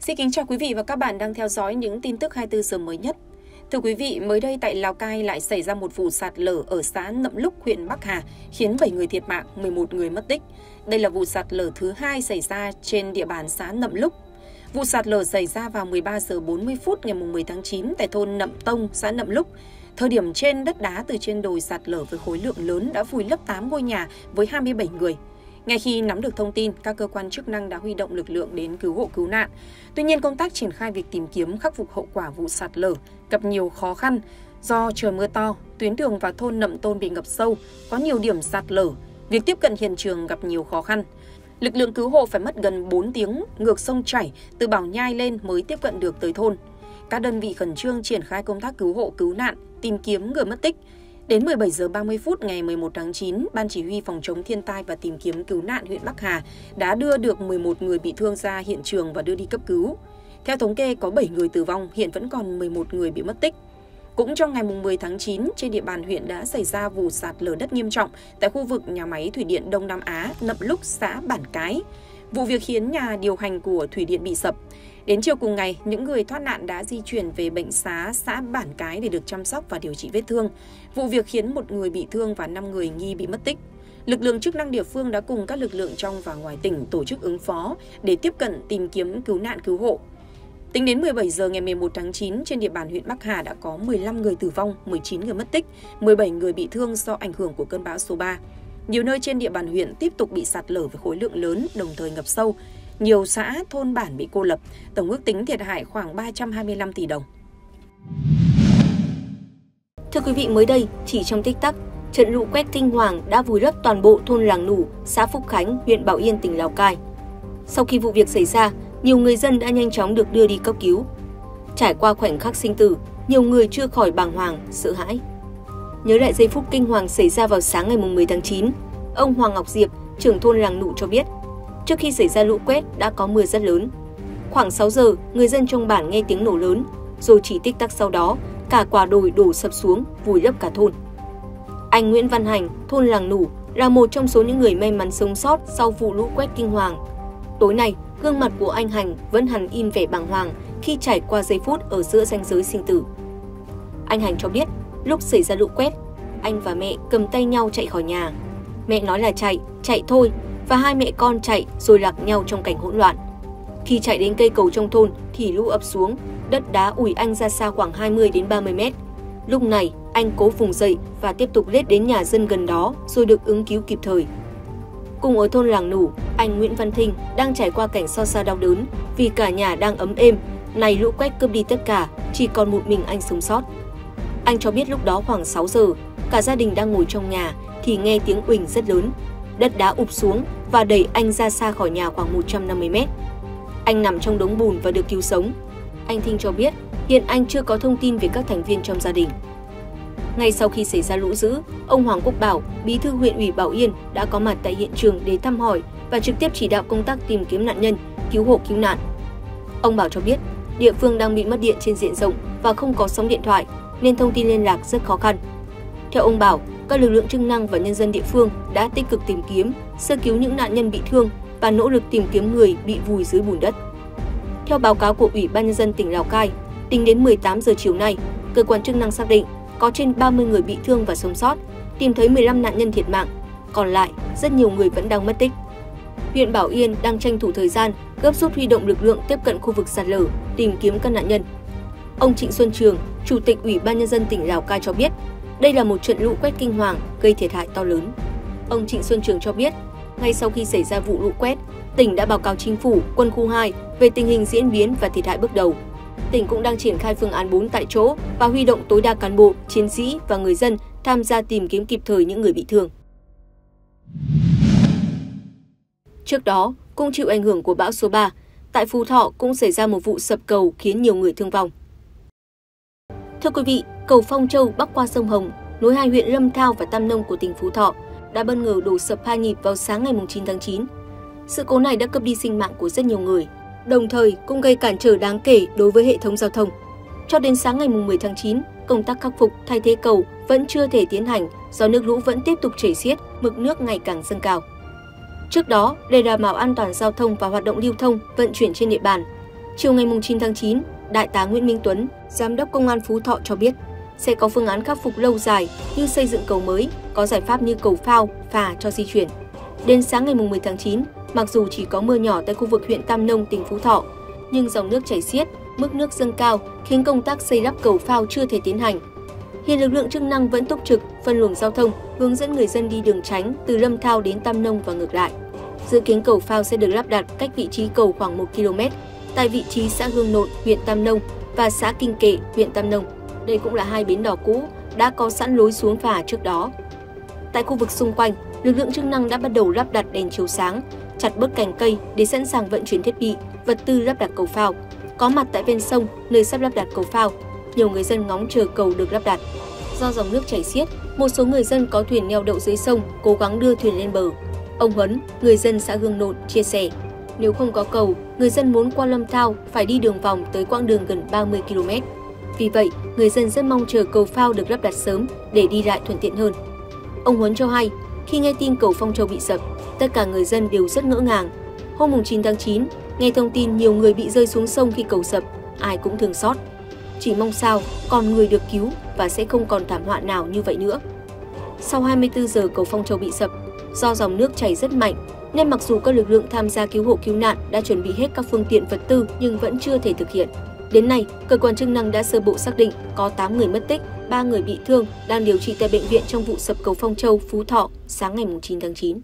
Xin kính chào quý vị và các bạn đang theo dõi những tin tức 24 giờ mới nhất. Thưa quý vị, mới đây tại Lào Cai lại xảy ra một vụ sạt lở ở xã Nậm Lúc, huyện Bắc Hà, khiến 7 người thiệt mạng, 11 người mất tích. Đây là vụ sạt lở thứ 2 xảy ra trên địa bàn xã Nậm Lúc. Vụ sạt lở xảy ra vào 13 giờ 40 phút ngày 10 tháng 9 tại thôn Nậm Tông, xã Nậm Lúc. Thời điểm trên, đất đá từ trên đồi sạt lở với khối lượng lớn đã vùi lấp 8 ngôi nhà với 27 người. Ngay khi nắm được thông tin, các cơ quan chức năng đã huy động lực lượng đến cứu hộ cứu nạn. Tuy nhiên, công tác triển khai việc tìm kiếm khắc phục hậu quả vụ sạt lở gặp nhiều khó khăn. Do trời mưa to, tuyến đường vào thôn Nậm Tôn bị ngập sâu, có nhiều điểm sạt lở, việc tiếp cận hiện trường gặp nhiều khó khăn. Lực lượng cứu hộ phải mất gần 4 tiếng ngược sông chảy từ Bảo Nhai lên mới tiếp cận được tới thôn. Các đơn vị khẩn trương triển khai công tác cứu hộ cứu nạn, tìm kiếm người mất tích. Đến 17 giờ 30 phút ngày 11 tháng 9, Ban Chỉ huy Phòng chống thiên tai và tìm kiếm cứu nạn huyện Bắc Hà đã đưa được 11 người bị thương ra hiện trường và đưa đi cấp cứu. Theo thống kê có 7 người tử vong, hiện vẫn còn 11 người bị mất tích. Cũng trong ngày 10 tháng 9, trên địa bàn huyện đã xảy ra vụ sạt lở đất nghiêm trọng tại khu vực nhà máy thủy điện Đông Nam Á, Nậm Lúc, xã Bản Cái. Vụ việc khiến nhà điều hành của thủy điện bị sập. Đến chiều cùng ngày, những người thoát nạn đã di chuyển về bệnh xá xã Bản Cái để được chăm sóc và điều trị vết thương. Vụ việc khiến 1 người bị thương và 5 người nghi bị mất tích. Lực lượng chức năng địa phương đã cùng các lực lượng trong và ngoài tỉnh tổ chức ứng phó để tiếp cận tìm kiếm cứu nạn cứu hộ. Tính đến 17 giờ ngày 11 tháng 9, trên địa bàn huyện Bắc Hà đã có 15 người tử vong, 19 người mất tích, 17 người bị thương do ảnh hưởng của cơn bão số 3. Nhiều nơi trên địa bàn huyện tiếp tục bị sạt lở với khối lượng lớn, đồng thời ngập sâu. Nhiều xã, thôn bản bị cô lập, tổng ước tính thiệt hại khoảng 325 tỷ đồng. Thưa quý vị, mới đây, chỉ trong tích tắc, trận lũ quét kinh hoàng đã vùi lấp toàn bộ thôn Làng Nủ, xã Phúc Khánh, huyện Bảo Yên, tỉnh Lào Cai. Sau khi vụ việc xảy ra, nhiều người dân đã nhanh chóng được đưa đi cấp cứu. Trải qua khoảnh khắc sinh tử, nhiều người chưa khỏi bàng hoàng, sợ hãi. Nhớ lại giây phút kinh hoàng xảy ra vào sáng ngày 10 tháng 9, ông Hoàng Ngọc Diệp, trưởng thôn Làng Nủ cho biết, trước khi xảy ra lũ quét đã có mưa rất lớn. Khoảng 6 giờ, người dân trong bản nghe tiếng nổ lớn, rồi chỉ tích tắc sau đó, cả quả đồi đổ sập xuống, vùi lấp cả thôn. Anh Nguyễn Văn Hành, thôn Làng Nủ, là một trong số những người may mắn sống sót sau vụ lũ quét kinh hoàng. Tối nay, gương mặt của anh Hành vẫn hằn in vẻ bàng hoàng khi trải qua giây phút ở giữa ranh giới sinh tử. Anh Hành cho biết, lúc xảy ra lũ quét, anh và mẹ cầm tay nhau chạy khỏi nhà. Mẹ nói là chạy thôi, và hai mẹ con chạy rồi lạc nhau trong cảnh hỗn loạn. Khi chạy đến cây cầu trong thôn thì lũ ập xuống, đất đá ủi anh ra xa khoảng 20 đến 30 mét. Lúc này, anh cố vùng dậy và tiếp tục lết đến nhà dân gần đó rồi được ứng cứu kịp thời. Cùng ở thôn Làng Nủ, anh Nguyễn Văn Thinh đang trải qua cảnh xót xa đau đớn vì cả nhà đang ấm êm, này lũ quét cướp đi tất cả, chỉ còn một mình anh sống sót. Anh cho biết lúc đó khoảng 6 giờ, cả gia đình đang ngồi trong nhà thì nghe tiếng uỳnh rất lớn. Đất đá ụp xuống và đẩy anh ra xa khỏi nhà khoảng 150 mét. Anh nằm trong đống bùn và được cứu sống. Anh Thinh cho biết hiện anh chưa có thông tin về các thành viên trong gia đình. Ngay sau khi xảy ra lũ dữ, ông Hoàng Quốc Bảo, bí thư huyện ủy Bảo Yên đã có mặt tại hiện trường để thăm hỏi và trực tiếp chỉ đạo công tác tìm kiếm nạn nhân, cứu hộ cứu nạn. Ông Bảo cho biết địa phương đang bị mất điện trên diện rộng và không có sóng điện thoại nên thông tin liên lạc rất khó khăn. Theo ông Bảo, các lực lượng chức năng và nhân dân địa phương đã tích cực tìm kiếm, sơ cứu những nạn nhân bị thương và nỗ lực tìm kiếm người bị vùi dưới bùn đất. Theo báo cáo của Ủy ban nhân dân tỉnh Lào Cai, tính đến 18 giờ chiều nay, cơ quan chức năng xác định có trên 30 người bị thương và sống sót, tìm thấy 15 nạn nhân thiệt mạng, còn lại rất nhiều người vẫn đang mất tích. Huyện Bảo Yên đang tranh thủ thời gian, gấp rút huy động lực lượng tiếp cận khu vực sạt lở, tìm kiếm các nạn nhân. Ông Trịnh Xuân Trường, Chủ tịch Ủy ban nhân dân tỉnh Lào Cai cho biết, đây là một trận lũ quét kinh hoàng gây thiệt hại to lớn. Ông Trịnh Xuân Trường cho biết, ngay sau khi xảy ra vụ lũ quét, tỉnh đã báo cáo chính phủ, quân khu 2 về tình hình diễn biến và thiệt hại bước đầu. Tỉnh cũng đang triển khai phương án 4 tại chỗ và huy động tối đa cán bộ, chiến sĩ và người dân tham gia tìm kiếm kịp thời những người bị thương. Trước đó, cũng chịu ảnh hưởng của bão số 3, tại Phú Thọ cũng xảy ra một vụ sập cầu khiến nhiều người thương vong. Thưa quý vị, cầu Phong Châu bắc qua sông Hồng, nối hai huyện Lâm Thao và Tam Nông của tỉnh Phú Thọ, đã bất ngờ đổ sập 2 nhịp vào sáng ngày 9 tháng 9. Sự cố này đã cướp đi sinh mạng của rất nhiều người, đồng thời cũng gây cản trở đáng kể đối với hệ thống giao thông. Cho đến sáng ngày 10 tháng 9, công tác khắc phục thay thế cầu vẫn chưa thể tiến hành do nước lũ vẫn tiếp tục chảy xiết, mực nước ngày càng dâng cao. Trước đó, để đảm bảo an toàn giao thông và hoạt động lưu thông, vận chuyển trên địa bàn, Chiều ngày 9 tháng 9, Đại tá Nguyễn Minh Tuấn, Giám đốc Công an Phú Thọ cho biết sẽ có phương án khắc phục lâu dài như xây dựng cầu mới, có giải pháp như cầu phao, phà cho di chuyển. Đến sáng ngày 10 tháng 9, mặc dù chỉ có mưa nhỏ tại khu vực huyện Tam Nông, tỉnh Phú Thọ, nhưng dòng nước chảy xiết, mức nước dâng cao khiến công tác xây lắp cầu phao chưa thể tiến hành. Hiện lực lượng chức năng vẫn túc trực, phân luồng giao thông, hướng dẫn người dân đi đường tránh từ Lâm Thao đến Tam Nông và ngược lại. Dự kiến cầu phao sẽ được lắp đặt cách vị trí cầu khoảng 1 km, tại vị trí xã Hương Nộn, huyện Tam Nông và xã Kinh Kệ, huyện Tam Nông. Đây cũng là hai bến đò cũ đã có sẵn lối xuống phà trước đó. Tại khu vực xung quanh, lực lượng chức năng đã bắt đầu lắp đặt đèn chiếu sáng, chặt bớt cành cây để sẵn sàng vận chuyển thiết bị, vật tư lắp đặt cầu phao. Có mặt tại ven sông, nơi sắp lắp đặt cầu phao, nhiều người dân ngóng chờ cầu được lắp đặt. Do dòng nước chảy xiết, một số người dân có thuyền neo đậu dưới sông cố gắng đưa thuyền lên bờ. Ông Huấn, người dân xã Hương Nộn chia sẻ, nếu không có cầu, người dân muốn qua Lâm Thao phải đi đường vòng tới quãng đường gần 30 km. Vì vậy, người dân rất mong chờ cầu phao được lắp đặt sớm để đi lại thuận tiện hơn. Ông Huấn cho hay, khi nghe tin cầu Phong Châu bị sập, tất cả người dân đều rất ngỡ ngàng. Hôm 9 tháng 9, nghe thông tin nhiều người bị rơi xuống sông khi cầu sập, ai cũng thương xót. Chỉ mong sao còn người được cứu và sẽ không còn thảm họa nào như vậy nữa. Sau 24 giờ cầu Phong Châu bị sập, do dòng nước chảy rất mạnh, nên mặc dù các lực lượng tham gia cứu hộ cứu nạn đã chuẩn bị hết các phương tiện vật tư nhưng vẫn chưa thể thực hiện. Đến nay, cơ quan chức năng đã sơ bộ xác định có 8 người mất tích, 3 người bị thương đang điều trị tại bệnh viện trong vụ sập cầu Phong Châu, Phú Thọ sáng ngày 9 tháng 9.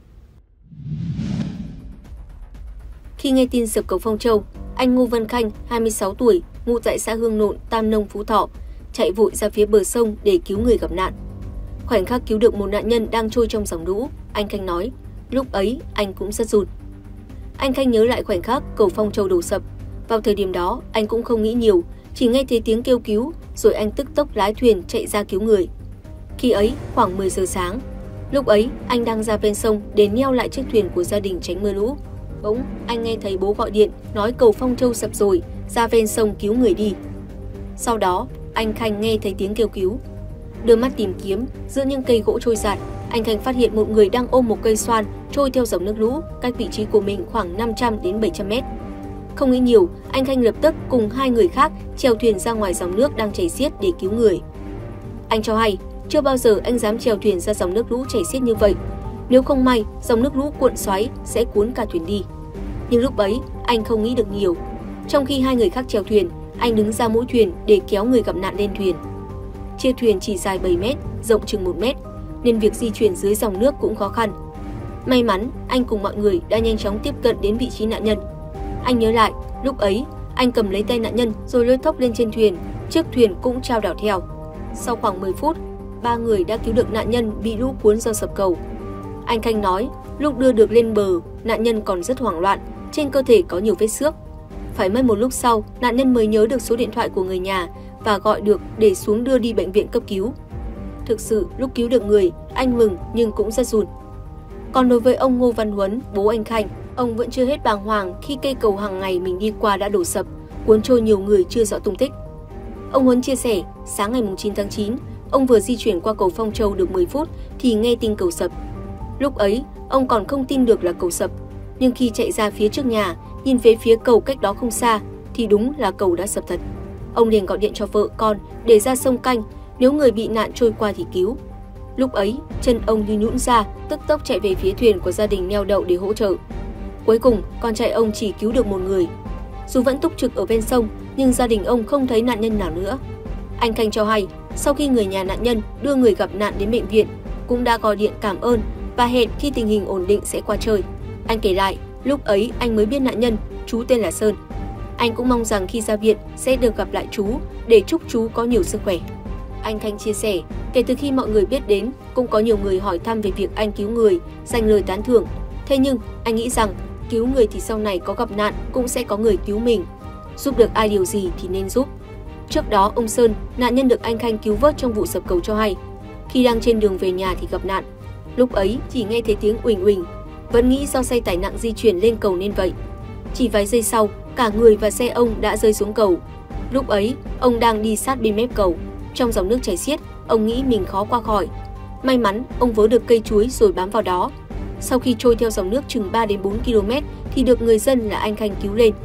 Khi nghe tin sập cầu Phong Châu, anh Ngô Văn Khanh, 26 tuổi, ngụ tại xã Hương Nộn, Tam Nông, Phú Thọ, chạy vội ra phía bờ sông để cứu người gặp nạn. Khoảnh khắc cứu được một nạn nhân đang trôi trong dòng lũ, anh Khanh nói, lúc ấy anh cũng rất run. Anh Khanh nhớ lại khoảnh khắc cầu Phong Châu đổ sập. Vào thời điểm đó, anh cũng không nghĩ nhiều, chỉ nghe thấy tiếng kêu cứu, rồi anh tức tốc lái thuyền chạy ra cứu người. Khi ấy, khoảng 10 giờ sáng. Lúc ấy, anh đang ra ven sông để neo lại chiếc thuyền của gia đình tránh mưa lũ. Bỗng, anh nghe thấy bố gọi điện, nói cầu Phong Châu sập rồi, ra ven sông cứu người đi. Sau đó, anh Khanh nghe thấy tiếng kêu cứu. Đưa mắt tìm kiếm, giữa những cây gỗ trôi giạt, anh Khanh phát hiện một người đang ôm một cây xoan trôi theo dòng nước lũ, cách vị trí của mình khoảng 500 đến 700 mét. Không nghĩ nhiều, anh Khanh lập tức cùng 2 người khác chèo thuyền ra ngoài dòng nước đang chảy xiết để cứu người. Anh cho hay, chưa bao giờ anh dám chèo thuyền ra dòng nước lũ chảy xiết như vậy. Nếu không may, dòng nước lũ cuộn xoáy sẽ cuốn cả thuyền đi. Nhưng lúc ấy, anh không nghĩ được nhiều. Trong khi 2 người khác chèo thuyền, anh đứng ra mũi thuyền để kéo người gặp nạn lên thuyền. Chiếc thuyền chỉ dài 7 mét, rộng chừng 1 mét, nên việc di chuyển dưới dòng nước cũng khó khăn. May mắn, anh cùng mọi người đã nhanh chóng tiếp cận đến vị trí nạn nhân. Anh nhớ lại, lúc ấy, anh cầm lấy tay nạn nhân rồi lôi thốc lên trên thuyền, chiếc thuyền cũng chao đảo theo. Sau khoảng 10 phút, 3 người đã cứu được nạn nhân bị lũ cuốn do sập cầu. Anh Khanh nói, lúc đưa được lên bờ, nạn nhân còn rất hoảng loạn, trên cơ thể có nhiều vết xước. Phải mất một lúc sau, nạn nhân mới nhớ được số điện thoại của người nhà và gọi được để xuống đưa đi bệnh viện cấp cứu. Thực sự, lúc cứu được người, anh mừng nhưng cũng rất run. Còn đối với ông Ngô Văn Huấn, bố anh Khanh, ông vẫn chưa hết bàng hoàng khi cây cầu hàng ngày mình đi qua đã đổ sập, cuốn trôi nhiều người chưa rõ tung tích. Ông Huấn chia sẻ, sáng ngày 9 tháng 9, ông vừa di chuyển qua cầu Phong Châu được 10 phút thì nghe tin cầu sập. Lúc ấy, ông còn không tin được là cầu sập, nhưng khi chạy ra phía trước nhà, nhìn về phía cầu cách đó không xa, thì đúng là cầu đã sập thật. Ông liền gọi điện cho vợ con để ra sông canh, nếu người bị nạn trôi qua thì cứu. Lúc ấy, chân ông như nhũn ra, tức tốc chạy về phía thuyền của gia đình neo đậu để hỗ trợ. Cuối cùng, con trai ông chỉ cứu được một người. Dù vẫn túc trực ở ven sông, nhưng gia đình ông không thấy nạn nhân nào nữa. Anh Khanh cho hay, sau khi người nhà nạn nhân đưa người gặp nạn đến bệnh viện, cũng đã gọi điện cảm ơn và hẹn khi tình hình ổn định sẽ qua chơi. Anh kể lại, lúc ấy anh mới biết nạn nhân, chú tên là Sơn. Anh cũng mong rằng khi ra viện sẽ được gặp lại chú để chúc chú có nhiều sức khỏe. Anh Khanh chia sẻ, kể từ khi mọi người biết đến, cũng có nhiều người hỏi thăm về việc anh cứu người, dành lời tán thưởng. Thế nhưng, anh nghĩ rằng cứu người thì sau này có gặp nạn cũng sẽ có người cứu mình. Giúp được ai điều gì thì nên giúp. Trước đó, ông Sơn, nạn nhân được anh Khanh cứu vớt trong vụ sập cầu cho hay, khi đang trên đường về nhà thì gặp nạn. Lúc ấy chỉ nghe thấy tiếng uỳnh uỳnh, vẫn nghĩ do xe tải nặng di chuyển lên cầu nên vậy. Chỉ vài giây sau, cả người và xe ông đã rơi xuống cầu. Lúc ấy, ông đang đi sát bên mép cầu. Trong dòng nước chảy xiết, ông nghĩ mình khó qua khỏi. May mắn, ông vớ được cây chuối rồi bám vào đó. Sau khi trôi theo dòng nước chừng 3 đến 4 km thì được người dân là anh Khanh cứu lên.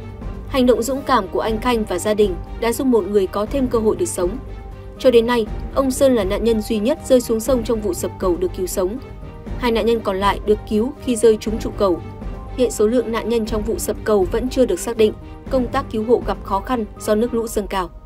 Hành động dũng cảm của anh Khanh và gia đình đã giúp một người có thêm cơ hội được sống. Cho đến nay, ông Sơn là nạn nhân duy nhất rơi xuống sông trong vụ sập cầu được cứu sống. 2 nạn nhân còn lại được cứu khi rơi trúng trụ cầu. Hiện số lượng nạn nhân trong vụ sập cầu vẫn chưa được xác định, công tác cứu hộ gặp khó khăn do nước lũ dâng cao.